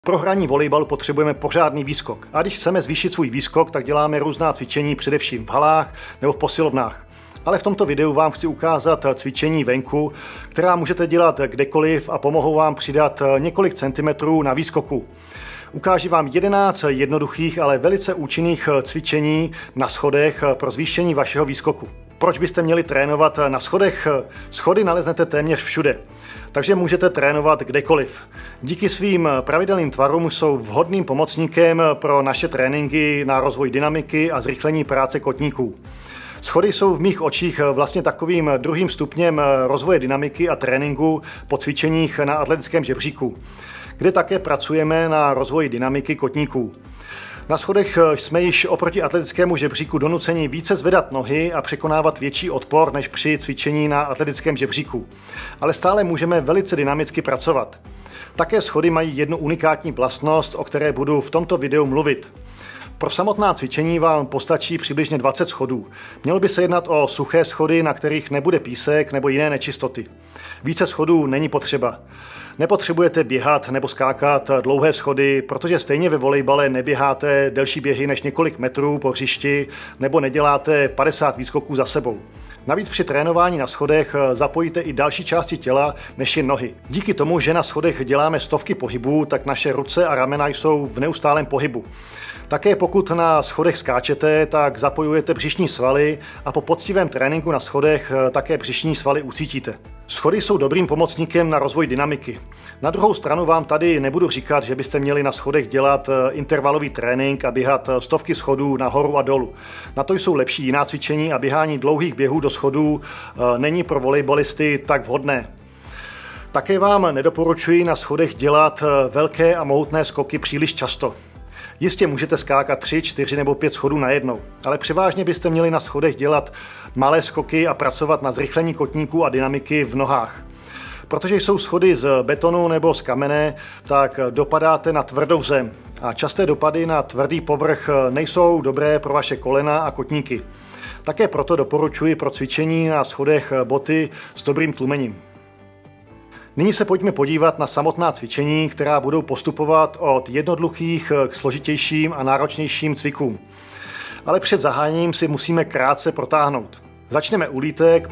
Pro hraní volejbalu potřebujeme pořádný výskok. A když chceme zvýšit svůj výskok, tak děláme různá cvičení především v halách nebo v posilovnách. Ale v tomto videu vám chci ukázat cvičení venku, která můžete dělat kdekoliv a pomohou vám přidat několik centimetrů na výskoku. Ukážu vám 11 jednoduchých, ale velice účinných cvičení na schodech pro zvýšení vašeho výskoku. Proč byste měli trénovat na schodech? Schody naleznete téměř všude, takže můžete trénovat kdekoliv. Díky svým pravidelným tvarům jsou vhodným pomocníkem pro naše tréninky na rozvoj dynamiky a zrychlení práce kotníků. Schody jsou v mých očích vlastně takovým druhým stupněm rozvoje dynamiky a tréninku po cvičeních na atletickém žebříku, kde také pracujeme na rozvoji dynamiky kotníků. Na schodech jsme již oproti atletickému žebříku donuceni více zvedat nohy a překonávat větší odpor než při cvičení na atletickém žebříku. Ale stále můžeme velice dynamicky pracovat. Také schody mají jednu unikátní vlastnost, o které budu v tomto videu mluvit. Pro samotná cvičení vám postačí přibližně 20 schodů. Mělo by se jednat o suché schody, na kterých nebude písek nebo jiné nečistoty. Více schodů není potřeba. Nepotřebujete běhat nebo skákat dlouhé schody, protože stejně ve volejbale neběháte delší běhy než několik metrů po hřišti nebo neděláte 50 výskoků za sebou. Navíc při trénování na schodech zapojíte i další části těla než jen nohy. Díky tomu, že na schodech děláme stovky pohybů, tak naše ruce a ramena jsou v neustálém pohybu. Také pokud na schodech skáčete, tak zapojujete břišní svaly a po poctivém tréninku na schodech také břišní svaly ucítíte. Schody jsou dobrým pomocníkem na rozvoj dynamiky. Na druhou stranu vám tady nebudu říkat, že byste měli na schodech dělat intervalový trénink a běhat stovky schodů nahoru a dolů. Na to jsou lepší jiná cvičení a běhání dlouhých běhů do schodů není pro volejbalisty tak vhodné. Také vám nedoporučuji na schodech dělat velké a mohutné skoky příliš často. Jistě můžete skákat 3, 4 nebo 5 schodů najednou, ale převážně byste měli na schodech dělat malé skoky a pracovat na zrychlení kotníků a dynamiky v nohách. Protože jsou schody z betonu nebo z kamene, tak dopadáte na tvrdou zem a časté dopady na tvrdý povrch nejsou dobré pro vaše kolena a kotníky. Také proto doporučuji pro cvičení na schodech boty s dobrým tlumením. Nyní se pojďme podívat na samotná cvičení, která budou postupovat od jednoduchých k složitějším a náročnějším cvikům. Ale před zahájením si musíme krátce protáhnout. Začneme u lítek,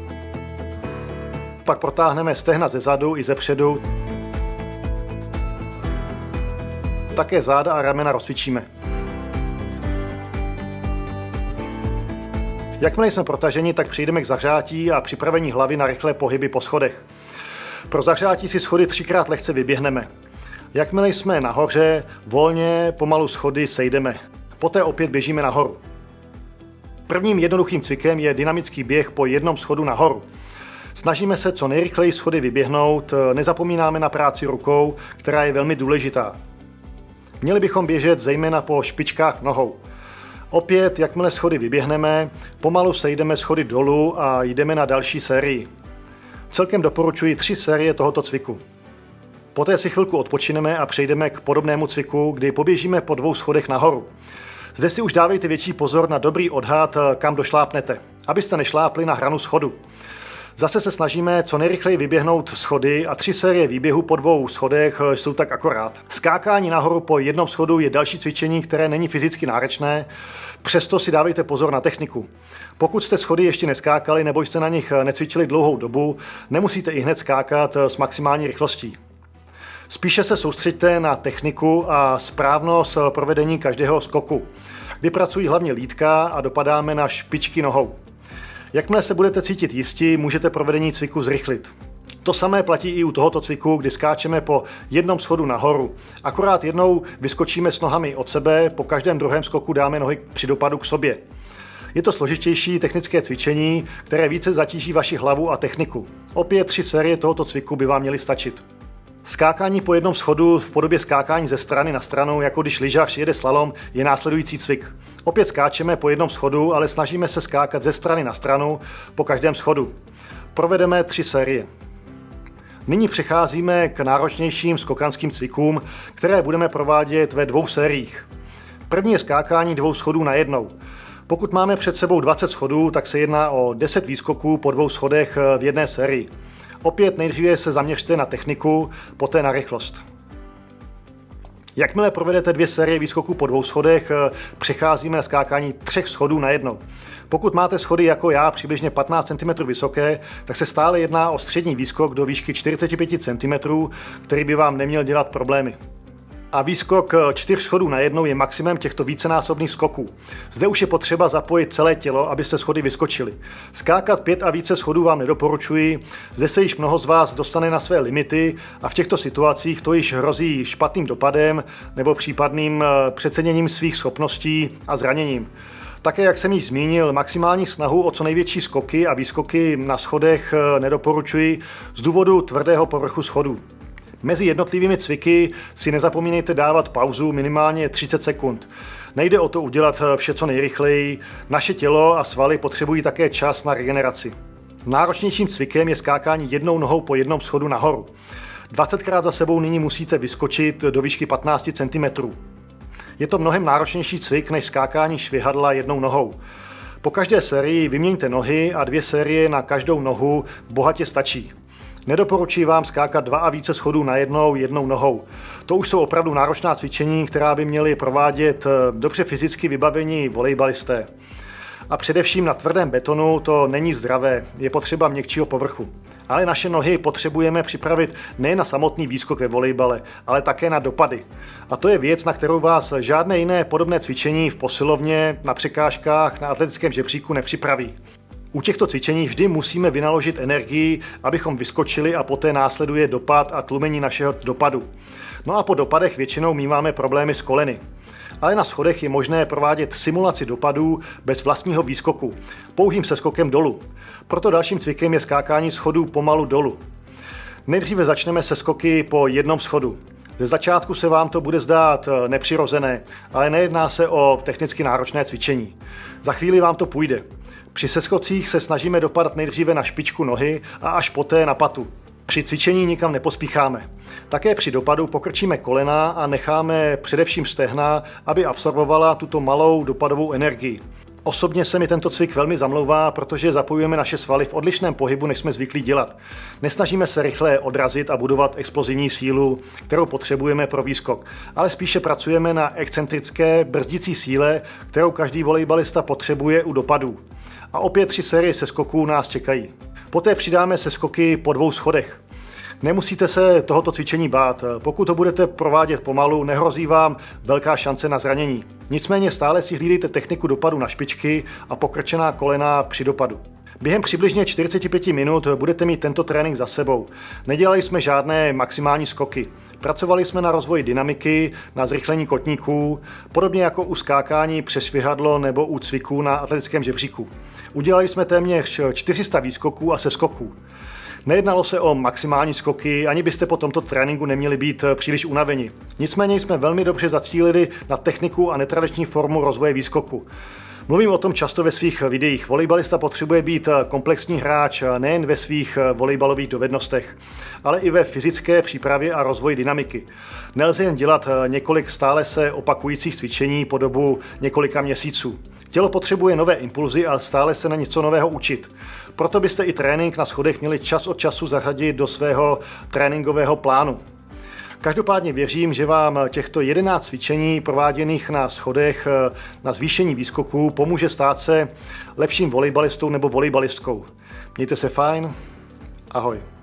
pak protáhneme stehna ze zadu i ze předu. Také záda a ramena rozcvičíme. Jakmile jsme protaženi, tak přejdeme k zahřátí a připravení hlavy na rychlé pohyby po schodech. Pro zahřátí si schody 3krát lehce vyběhneme. Jakmile jsme nahoře, volně pomalu schody sejdeme. Poté opět běžíme nahoru. Prvním jednoduchým cvikem je dynamický běh po jednom schodu nahoru. Snažíme se co nejrychleji schody vyběhnout, nezapomínáme na práci rukou, která je velmi důležitá. Měli bychom běžet zejména po špičkách nohou. Opět, jakmile schody vyběhneme, pomalu sejdeme schody dolů a jdeme na další sérii. Celkem doporučuji 3 série tohoto cviku. Poté si chvilku odpočineme a přejdeme k podobnému cviku, kdy poběžíme po 2 schodech nahoru. Zde si už dávejte větší pozor na dobrý odhad, kam došlápnete, abyste nešlápli na hranu schodu. Zase se snažíme co nejrychleji vyběhnout schody a 3 série výběhu po 2 schodech jsou tak akorát. Skákání nahoru po jednom schodu je další cvičení, které není fyzicky náročné, přesto si dávejte pozor na techniku. Pokud jste schody ještě neskákali nebo jste na nich necvičili dlouhou dobu, nemusíte i hned skákat s maximální rychlostí. Spíše se soustřeďte na techniku a správnost provedení každého skoku, kdy pracují hlavně lítka a dopadáme na špičky nohou. Jakmile se budete cítit jistí, můžete provedení cviku zrychlit. To samé platí i u tohoto cviku, kdy skáčeme po jednom schodu nahoru. Akorát jednou vyskočíme s nohami od sebe, po každém druhém skoku dáme nohy při dopadu k sobě. Je to složitější technické cvičení, které více zatíží vaši hlavu a techniku. Opět 3 série tohoto cviku by vám měly stačit. Skákání po jednom schodu v podobě skákání ze strany na stranu, jako když lyžař jede slalom, je následující cvik. Opět skáčeme po jednom schodu, ale snažíme se skákat ze strany na stranu po každém schodu. Provedeme 3 série. Nyní přecházíme k náročnějším skokanským cvikům, které budeme provádět ve 2 sériích. První je skákání 2 schodů najednou. Pokud máme před sebou 20 schodů, tak se jedná o 10 výskoků po 2 schodech v jedné sérii. Opět nejdříve se zaměřte na techniku, poté na rychlost. Jakmile provedete 2 série výskoků po 2 schodech, přecházíme na skákání 3 schodů najednou. Pokud máte schody jako já přibližně 15 cm vysoké, tak se stále jedná o střední výskok do výšky 45 cm, který by vám neměl dělat problémy. A výskok 4 schodů najednou je maximum těchto vícenásobných skoků. Zde už je potřeba zapojit celé tělo, abyste schody vyskočili. Skákat 5 a více schodů vám nedoporučuji, zde se již mnoho z vás dostane na své limity a v těchto situacích to již hrozí špatným dopadem nebo případným přeceněním svých schopností a zraněním. Také, jak jsem již zmínil, maximální snahu o co největší skoky a výskoky na schodech nedoporučuji z důvodu tvrdého povrchu schodů. Mezi jednotlivými cviky si nezapomínejte dávat pauzu minimálně 30 sekund. Nejde o to udělat vše co nejrychleji, naše tělo a svaly potřebují také čas na regeneraci. Náročnějším cvikem je skákání jednou nohou po jednom schodu nahoru. 20krát za sebou nyní musíte vyskočit do výšky 15 cm. Je to mnohem náročnější cvik než skákání švihadla jednou nohou. Po každé sérii vyměňte nohy a 2 série na každou nohu bohatě stačí. Nedoporučuji vám skákat 2 a více schodů najednou jednou nohou. To už jsou opravdu náročná cvičení, která by měli provádět dobře fyzicky vybavení volejbalisté. A především na tvrdém betonu to není zdravé, je potřeba měkčího povrchu. Ale naše nohy potřebujeme připravit nejen na samotný výskok ve volejbale, ale také na dopady. A to je věc, na kterou vás žádné jiné podobné cvičení v posilovně, na překážkách, na atletickém žebříku nepřipraví. U těchto cvičení vždy musíme vynaložit energii, abychom vyskočili a poté následuje dopad a tlumení našeho dopadu. No a po dopadech většinou míváme problémy s koleny. Ale na schodech je možné provádět simulaci dopadů bez vlastního výskoku, pouhým seskokem dolů. Proto dalším cvikem je skákání schodů pomalu dolů. Nejdříve začneme se skoky po jednom schodu. Ze začátku se vám to bude zdát nepřirozené, ale nejedná se o technicky náročné cvičení. Za chvíli vám to půjde. Při seskocích se snažíme dopadat nejdříve na špičku nohy a až poté na patu. Při cvičení nikam nepospícháme. Také při dopadu pokrčíme kolena a necháme především stehna, aby absorbovala tuto malou dopadovou energii. Osobně se mi tento cvik velmi zamlouvá, protože zapojujeme naše svaly v odlišném pohybu, než jsme zvyklí dělat. Nesnažíme se rychle odrazit a budovat explozivní sílu, kterou potřebujeme pro výskok, ale spíše pracujeme na excentrické brzdící síle, kterou každý volejbalista potřebuje u dopadů. A opět 3 série seskoků nás čekají. Poté přidáme seskoky po 2 schodech. Nemusíte se tohoto cvičení bát. Pokud to budete provádět pomalu, nehrozí vám velká šance na zranění. Nicméně stále si hlídejte techniku dopadu na špičky a pokrčená kolena při dopadu. Během přibližně 45 minut budete mít tento trénink za sebou. Nedělali jsme žádné maximální skoky. Pracovali jsme na rozvoji dynamiky, na zrychlení kotníků, podobně jako u skákání přes švihadlo nebo u cviků na atletickém žebříku. Udělali jsme téměř 400 výskoků a seskoků. Nejednalo se o maximální skoky, ani byste po tomto tréninku neměli být příliš unaveni. Nicméně jsme velmi dobře zacílili na techniku a netradiční formu rozvoje výskoku. Mluvím o tom často ve svých videích. Volejbalista potřebuje být komplexní hráč nejen ve svých volejbalových dovednostech, ale i ve fyzické přípravě a rozvoji dynamiky. Nelze jen dělat několik stále se opakujících cvičení po dobu několika měsíců. Tělo potřebuje nové impulzy a stále se na něco nového učit. Proto byste i trénink na schodech měli čas od času zařadit do svého tréninkového plánu. Každopádně věřím, že vám těchto 11 cvičení prováděných na schodech na zvýšení výskoků pomůže stát se lepším volejbalistou nebo volejbalistkou. Mějte se fajn, ahoj.